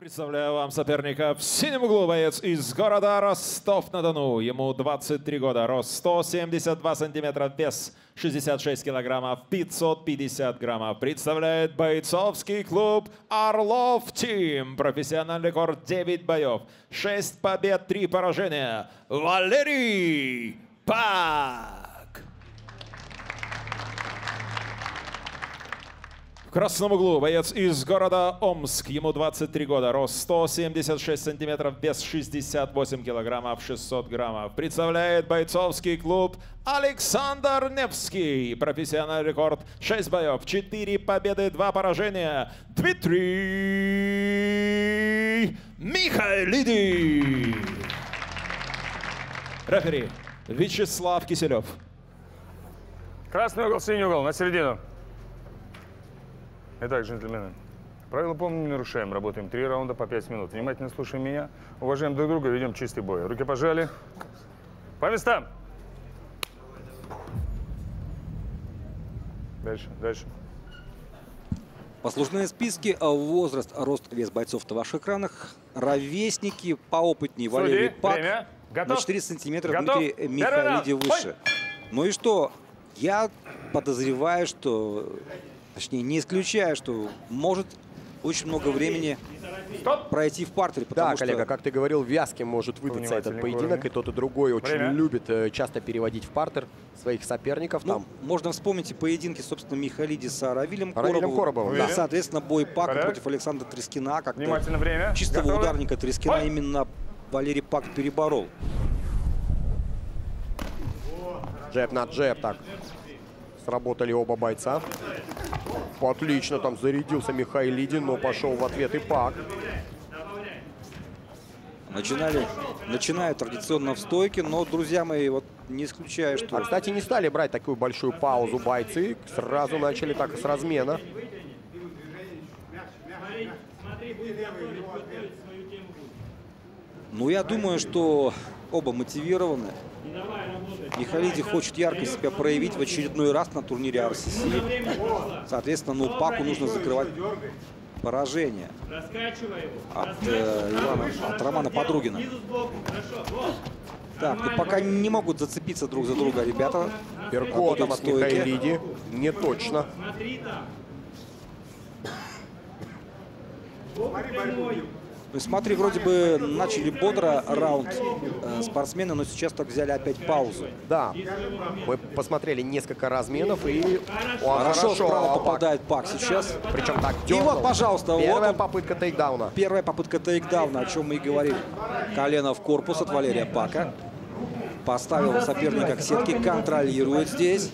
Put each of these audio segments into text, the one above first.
Представляю вам соперника в синем углу, боец из города Ростов-на-Дону. Ему 23 года, рост 172 сантиметра, вес 66 килограммов, 550 граммов. Представляет бойцовский клуб Орлов Тим. Профессиональный рекорд 9 боев, 6 побед, 3 поражения. Валерий Пак. В красном углу боец из города Омск. Ему 23 года, рост 176 сантиметров, вес 68 килограммов, 600 граммов. Представляет бойцовский клуб Александр Невский. Профессиональный рекорд 6 боев, 4 победы, 2 поражения. Дмитрий Михайлиди. Рефери Вячеслав Киселев. Красный угол, синий угол, на середину. Итак, джентльмены, правила помним, не нарушаем. Работаем 3 раунда по 5 минут. Внимательно слушаем меня, уважаем друг друга, ведем чистый бой. Руки пожали. По местам. Дальше, дальше. Послужные списки, возраст, рост, вес бойцов на ваших экранах. Ровесники, поопытнее Валерий Пак. На 4 сантиметра Дмитрий Михайлиди выше. Ну и что? Я подозреваю, что... Точнее, не исключая, что может очень много времени пройти в партере. Да, коллега, как ты говорил, вязким может выдаться этот поединок, и тот, и другой очень любит часто переводить в партер своих соперников. Ну, можно вспомнить и поединки, собственно, Михайлиди с Равилем Коробовым. Да. Соответственно, бой Пака против Александра Трескина. Как чистого ударника Трескина именно Валерий Пак переборол. Джеб на джеб, так. Сработали оба бойца. Отлично, там зарядился Михайлиди, но пошел в ответ и Пак. Начинают традиционно в стойке, но, друзья мои, вот не исключаю, что... Кстати, не стали брать такую большую паузу бойцы, сразу начали так с размена. Ну, я думаю, что оба мотивированы. Михайлиди хочет ярко себя проявить в очередной раз на турнире RCC. Соответственно, ну, Паку нужно закрывать поражение от Романа Подругина. Так, ну пока не могут зацепиться друг за друга ребята. Перкотом от Михайлиди. Не точно. Ну, смотри, вроде бы начали бодро раунд спортсмены, но сейчас так взяли опять паузу. Да, мы посмотрели несколько разменов и... Хорошо справа попадает Пак сейчас. Причем так и вот, пожалуйста, первая попытка тейкдауна. Первая попытка тейкдауна, о чем мы и говорили. Колено в корпус от Валерия Пака. Поставил соперника к сетке, контролирует здесь.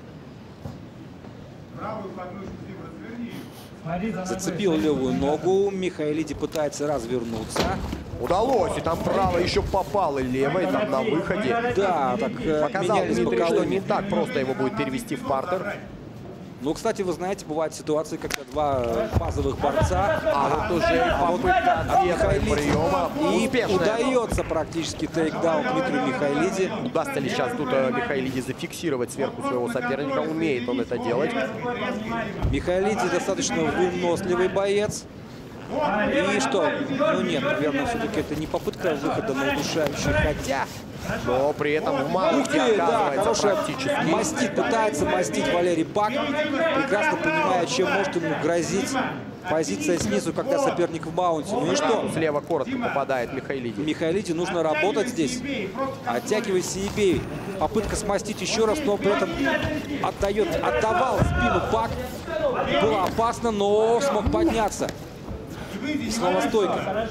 Зацепил левую ногу. Михайлиди пытается развернуться. Удалось. И там право еще попало левой, там на выходе. Да, так показал Дмитрий, что не так просто его будет перевести в партер. Ну, кстати, вы знаете, бывают ситуации, когда два базовых борца, вот уже попытка ответного приема. И удается практически тейкдаун Дмитрию Михайлиди. Удастся ли сейчас тут Михайлиди зафиксировать сверху своего соперника? Умеет он это делать. Михайлиди достаточно выносливый боец. И что? Ну нет, наверное, все-таки это не попытка выхода на удушающий, хотя... Но при этом в маунте оказывается практически. Мастит, пытается мастить Валерий Пак, прекрасно понимая, чем может ему грозить позиция снизу, когда соперник в маунте. Ну и что? Слева коротко попадает Михайлиди. Михайлиди нужно работать здесь. Оттягивайся и бей. Попытка смастить еще раз, но при этом отдавал спину Пак. Было опасно, но смог подняться. Снова стойка.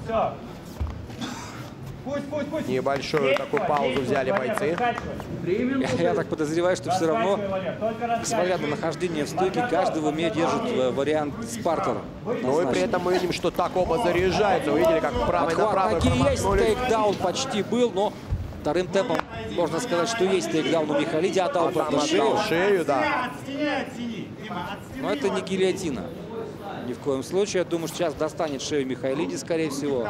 Небольшую такую паузу взяли бойцы. Я так подозреваю, что все равно, несмотря на нахождение в стойке, каждый в уме держит вариант с партера. Ну и при этом мы видим, что так оба заряжаются. Увидели, как правый на правый есть, тейкдаун почти был, но вторым темпом можно сказать, что есть тейкдаун у Михайлиди, отдал шею, да. Но это не гильотина. Ни в коем случае. Я думаю, что сейчас достанет шею Михайлиди, скорее всего.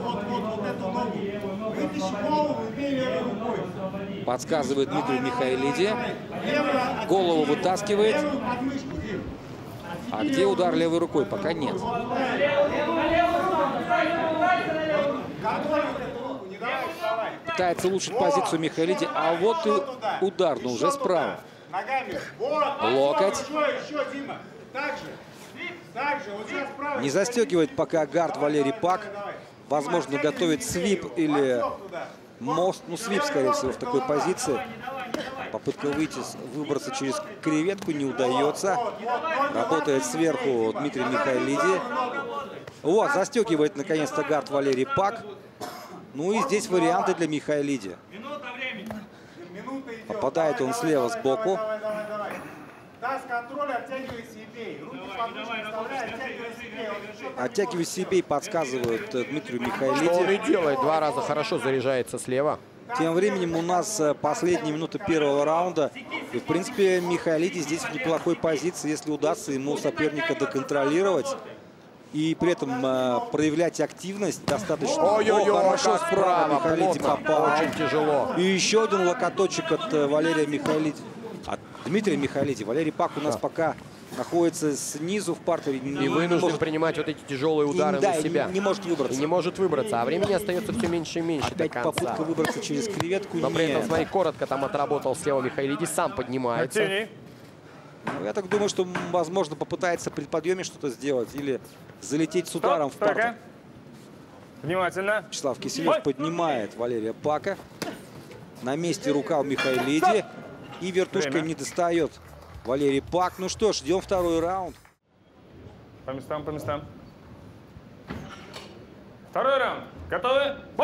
Подсказывает Дмитрий Михайлиди. Голову вытаскивает. А где удар левой рукой? Пока нет. Пытается улучшить позицию Михайлиди. А вот и удар, но уже справа. Локоть. Не застегивает пока гард Валерий Пак. Возможно, готовит свип или мост. Ну, свип, скорее всего, в такой позиции. Попытка выйти, выбраться через креветку не удается. Работает сверху Дмитрий Михайлиди. Вот, застегивает наконец-то гард Валерий Пак. Ну и здесь варианты для Михайлиди. Попадает он слева сбоку. Оттягивайся и бей, подсказывает Дмитрию Михайлиди. Что он и делает, 2 раза хорошо заряжается слева. Тем временем у нас последняя минута первого раунда. И, в принципе, Михайлиди здесь в неплохой позиции, если удастся ему соперника доконтролировать. И при этом проявлять активность достаточно. Хорошо справа Михайлиди попал. Очень тяжело. И еще один локоточек от Валерия Михайлиди. От Дмитрия Михайлиди. Валерий Пак у нас пока находится снизу в партере. И вынужден принимать вот эти тяжелые удары на себя. Не может выбраться. И не может выбраться. А времени остается все меньше и меньше. Опять попытка выбраться через креветку. Но при этом, смотри, коротко там отработал слева Михайлиди. Сам поднимается. Ну, я так думаю, что, возможно, попытается при подъеме что-то сделать или залететь с ударом в партер. Внимательно. Вячеслав Киселев поднимает Валерия Пака. На месте рука у Михайлиди. И вертушкой не достает Валерий Пак. Ну что ж, ждем второй раунд. По местам, по местам. Второй раунд. Готовы? Бой!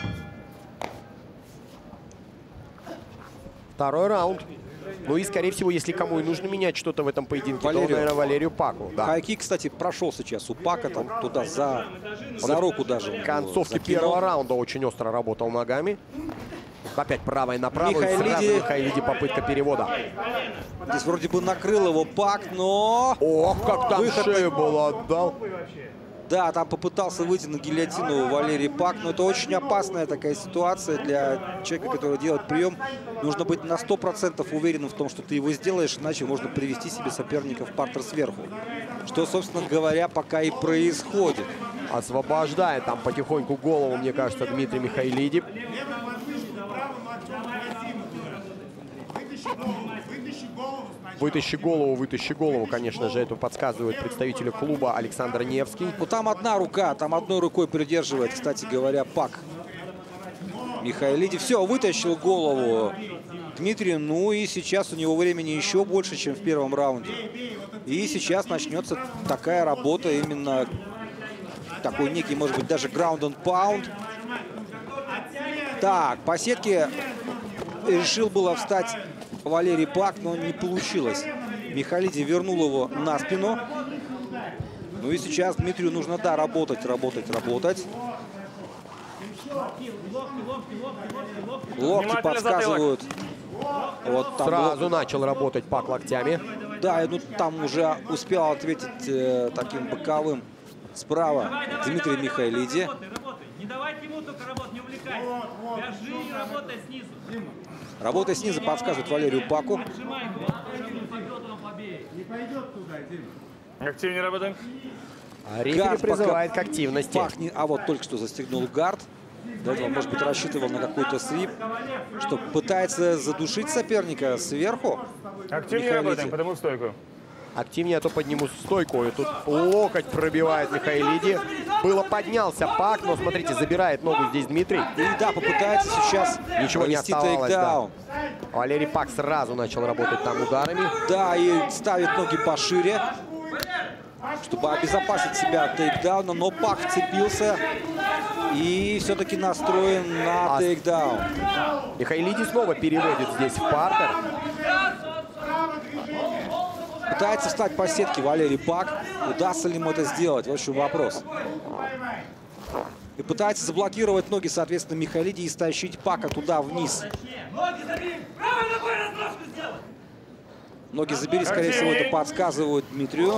Второй раунд. Ну и, скорее всего, если кому и нужно менять что-то в этом поединке, то, наверное, Валерию Паку. Да. Хайкик, кстати, прошел сейчас у Пака, там туда за руку даже. В концовке первого раунда очень остро работал ногами. Опять правой на правую. Михайлиди попытка перевода. Здесь вроде бы накрыл его Пак, но... Ох, как там шею было отдал. Да, там попытался выйти на гильотину Валерий Пак, но это очень опасная такая ситуация для человека, который делает прием. Нужно быть на 100% уверенным в том, что ты его сделаешь, иначе можно привести себе соперника в партер сверху. Что, собственно говоря, пока и происходит. Освобождает там потихоньку голову, мне кажется, Дмитрий Михайлиди. Вытащи голову, конечно же, это подсказывает представителю клуба Александр Невский. Ну, там одна рука, там одной рукой придерживает, кстати говоря, Пак. Михайлиди. Все, вытащил голову Дмитрий. Ну и сейчас у него времени еще больше, чем в первом раунде. И сейчас начнется такая работа, именно такой некий, может быть, даже ground and pound. Так, по сетке решил было встать Валерий Пак, но не получилось. Михайлиди вернул его на спину. Ну и сейчас Дмитрию нужно, да, работать. Локти подсказывают. Вот там сразу начал работать Пак локтями. Да, ну там уже успел ответить таким боковым справа Дмитрий Михайлиди. Не давайте ему только работать, не увлекайся. Держи и работай снизу. Работа снизу подсказывает Валерию Паку. Активнее работаем. Рефери призывает к активности. Пак не... А вот только что застегнул гард. До этого, может быть, рассчитывал на какой-то свип, что пытается задушить соперника сверху. Активнее работаем, потому в стойку. Активнее, а то подниму стойку. И тут локоть пробивает Михайлиди. Поднялся Пак, но смотрите, забирает ногу здесь Дмитрий. И да, попытается сейчас ничего не оставалось. Да. Да. Валерий Пак сразу начал работать там ударами. Да, и ставит ноги пошире, чтобы обезопасить себя от тейкдауна. Но Пак вцепился и все-таки настроен на тейкдаун. Михайлиди снова переводит здесь в партер. Пытается встать по сетке Валерий Пак. Удастся ли ему это сделать? В общем, вопрос. И пытается заблокировать ноги, соответственно, Михайлиди и стащить Пака туда вниз. Ноги забери, скорее всего, это подсказывают Дмитрию.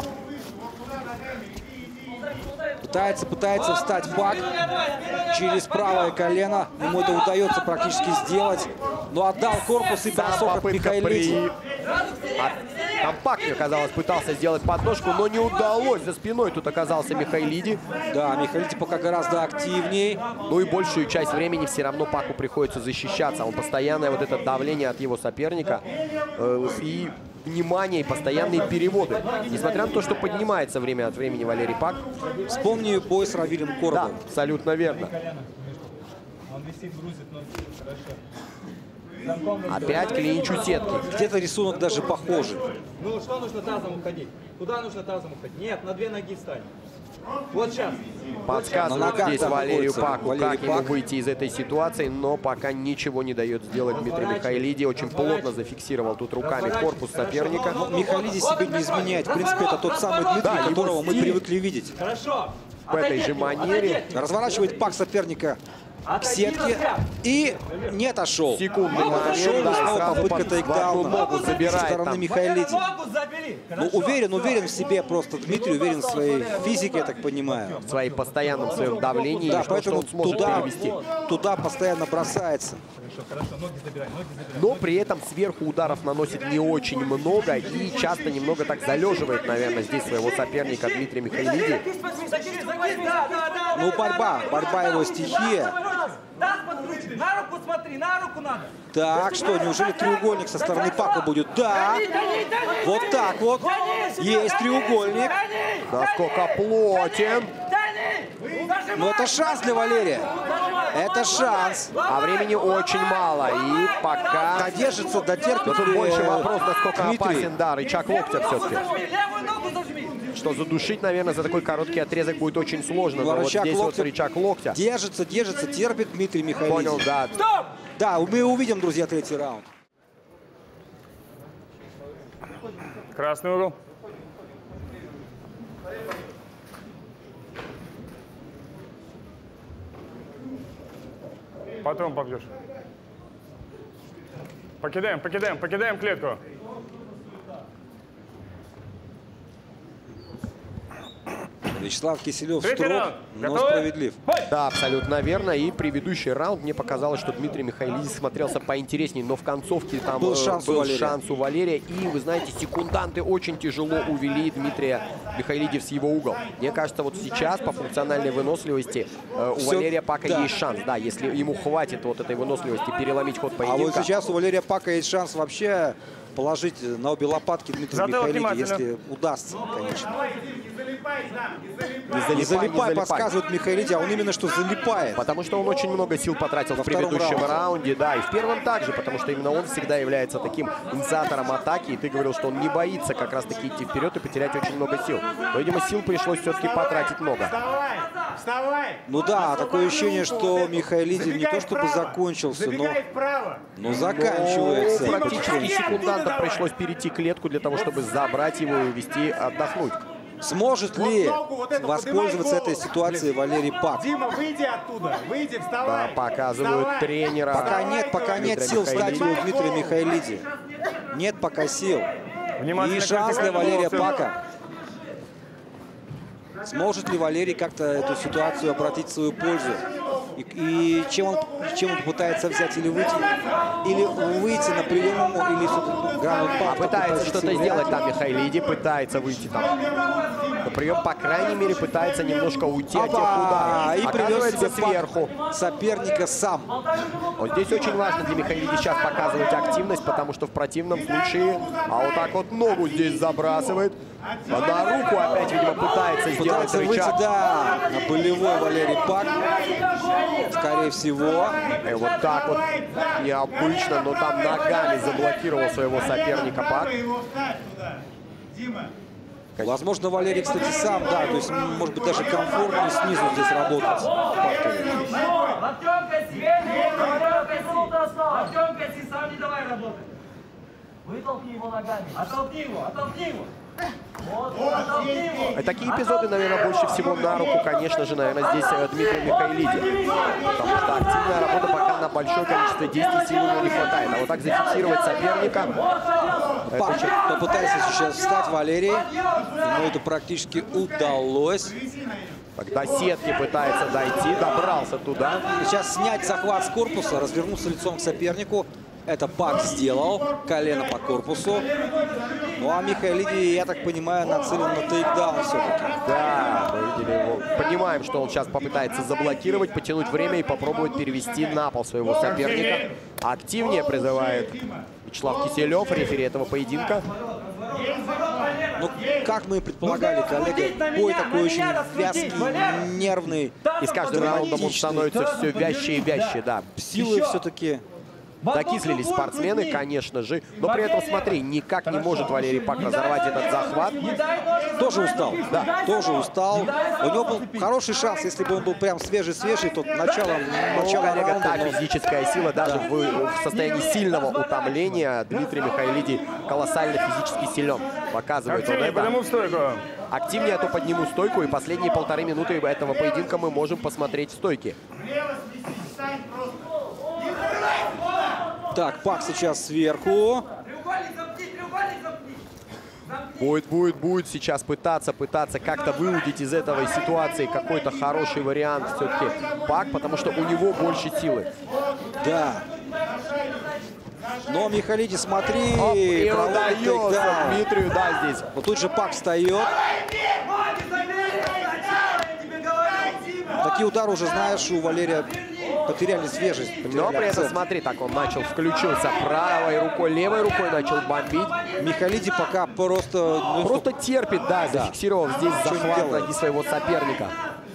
Пытается встать Пак через правое колено. Ему это удается практически сделать. Но отдал корпус и бросок от Михайлиди. Там Пак, мне казалось, пытался сделать подножку, но не удалось. За спиной тут оказался Михайлиди. Да, Михайлиди пока гораздо активнее. Ну и большую часть времени все равно Паку приходится защищаться. Он постоянное вот это давление от его соперника и внимание, и постоянные переводы. Несмотря на то, что поднимается время от времени Валерий Пак. Вспомни бой с Равилем Коробовым. Да, абсолютно верно. Опять клинчу сетки. Где-то рисунок даже похожий. Ну что нужно тазом уходить? Куда нужно тазом уходить? Нет, на 2 ноги встань. Вот сейчас. Подсказывает здесь Валерию Паку, как ему Пак. выйти из этой ситуации, но пока ничего не дает сделать Дмитрий Михайлиди. Очень плотно зафиксировал тут руками корпус соперника. Михайлиди себе не изменяет. В принципе, это тот самый Дмитрий, Да, которого мы стиль. привыкли видеть. Хорошо. В этой же манере. Разворачивает Пак соперника к сетке и не отошел. Секундный Отошел, момент, да, снова сразу попытка тейкдауна ногу со забирает стороны там. Михайлиди. Ногу забери. Ну, уверен в себе просто Дмитрий, уверен в своей физике, я так понимаю. В своей постоянном своем давлении, Да, что поэтому он сможет перевести. туда постоянно бросается. Но при этом сверху ударов наносит не очень много и часто немного так залеживает, наверное, здесь своего соперника Дмитрия Михайлиди. Ну, борьба его стихия. На руку смотри, на руку надо. Так, что, неужели треугольник со стороны Пака будет? Да, вот так вот. Есть треугольник. Насколько плотен. Но это шанс для Валерия. Это шанс. А времени очень мало. И пока... Додержится, дотерпит. Но тут больше вопрос, насколько Дмитрий. опасен, да, рычаг локтя все-таки. Левую ногу зажми. Что задушить, наверное, за такой короткий отрезок будет очень сложно. Ну, Но вот рычаг здесь вот локтя. рычаг локтя. Держится, терпит Дмитрий Михайлиди. Понял, да. Да, мы увидим, друзья, третий раунд. Красный угол. Потом побьешь. Покидаем клетку. Вячеслав Киселев Третий строг, раунд. но Готовы? справедлив. Да, абсолютно верно. И предыдущий раунд мне показалось, что Дмитрий Михайлиди смотрелся поинтереснее, но в концовке там Был шанс у Валерия. И, вы знаете, секунданты очень тяжело увели Дмитрия Михайлиди в его угол. Мне кажется, вот сейчас по функциональной выносливости у Валерия Пака есть шанс. Да, если ему хватит вот этой выносливости переломить ход поединка. А вот сейчас у Валерия Пака есть шанс вообще положить на обе лопатки Дмитрия Михайлиди, если удастся, конечно. Не залипай, подсказывает Михайлиди, а он именно что залипает. Потому что он очень много сил потратил в предыдущем раунде, да, и в первом также, потому что именно он всегда является таким инициатором атаки, и ты говорил, что он не боится как раз-таки идти вперед и потерять очень много сил. Но, видимо, сил пришлось все-таки потратить много. Ну да, такое ощущение, что Михайлиди не то чтобы закончился, но заканчивается. Ну, практически секундантам пришлось перейти клетку для того, чтобы забрать его и увести отдохнуть. Сможет ли воспользоваться этой ситуацией Валерий Пак? Дима, выйди оттуда, выйди, вставай. Да, показывают тренера. Пока нет сил встать у Дмитрия Михайлиди. Нет пока сил. И шанс для Валерия Пака. Сможет ли Валерий как-то эту ситуацию обратить в свою пользу? И чем он попытается взять или выйти на прием, или граунд-пак. Пытается что-то сделать там Михайлиди, пытается выйти там. На прием, по крайней мере, пытается немножко уйти от тех ударов. И привез себе сверху соперника сам. Вот здесь очень важно для Михайлиди сейчас показывать активность, потому что в противном случае, вот так вот ногу здесь забрасывает. На руку опять, видимо, пытается сделать Выйти, рычаг. да, на болевой Валерий Пак. Скорее всего. И вот так вот необычно, но там ногами заблокировал своего соперника Пак. Возможно, Валерий, кстати, сам, да, то есть, может быть, даже комфортнее снизу здесь работать. Артем, сам не давай работать. Вытолкни его ногами. Оттолкни его. Такие эпизоды, наверное, больше всего на руку, конечно же, наверное, здесь Дмитрию Михайлиди. Потому что активная работа пока на большое количество действий сил ему не хватает. А вот так зафиксировать соперника... Попытается сейчас встать Валерий. Ему это практически удалось. Когда сетки пытается дойти, добрался туда. Сейчас снять захват с корпуса, развернуться лицом к сопернику. Это Пак сделал. Колено по корпусу. Ну а Михайлиди, я так понимаю, нацелен на тейкдаун все-таки. Да, мы видели его. Понимаем, что он сейчас попытается заблокировать, потянуть время и попробовать перевести на пол своего соперника. Активнее призывает Вячеслав Киселев, рефери этого поединка. Ну, как мы и предполагали, коллега, бой такой очень вязкий, нервный. И с каждым раундом он становится все вяще и вяще, да. Силы все-таки... Докислились спортсмены, конечно же. Но при этом, смотри, никак не может Валерий Пак разорвать этот захват. Тоже устал. Да, тоже устал. У него был хороший шанс, если бы он был прям свежий-свежий, то начало раунда. Та физическая сила, даже в состоянии сильного утомления Дмитрий Михайлиди колоссально физически силен. Показывает он это. Активнее, то подниму стойку. И последние 1,5 минуты этого поединка мы можем посмотреть стойки. Так, Пак сейчас сверху. Будет сейчас пытаться как-то выудить из этой ситуации какой-то хороший вариант все-таки Пак, потому что у него больше силы. Да. Но Михайлиди, смотри, и удается Дмитрию, да, здесь. Вот тут же Пак встает. Такие удары уже, знаешь, у Валерия потеряли свежесть. Но при этом, смотри, так он включился правой рукой, левой рукой начал бомбить. Михайлиди пока просто терпит, да, зафиксировав здесь захват ноги своего соперника.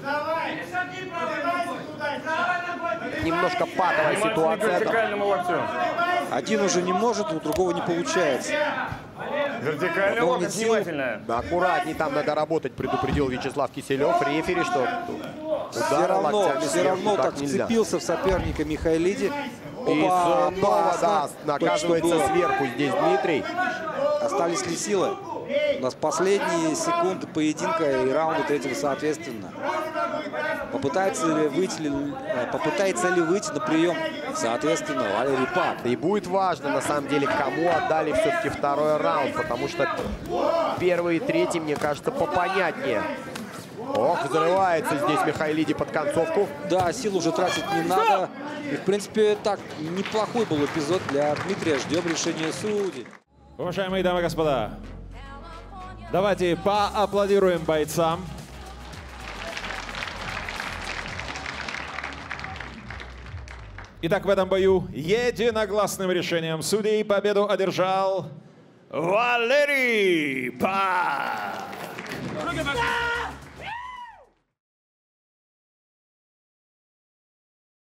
Немножко патовая ситуация. Один уже не может, у другого не получается. Вертикальная локоть, внимательная. Аккуратней там надо работать, предупредил Вячеслав Киселев, рефери, что все равно так вцепился в соперника Михайлиди. И снова, да, оказывается сверху здесь Дмитрий. Остались ли силы? У нас последние секунды поединка и раунда третьего соответственно. Попытается ли выйти на прием, соответственно, Валерий Пак. И будет важно, на самом деле, кому отдали все-таки второй раунд, потому что первый и третий, мне кажется, попонятнее. Ох, взрывается здесь Михайлиди под концовку. Да, сил уже тратить не надо. И, в принципе, так, неплохой был эпизод для Дмитрия. Ждем решения судей. Уважаемые дамы и господа, давайте поаплодируем бойцам. Итак, в этом бою единогласным решением судей победу одержал Валерий Пак.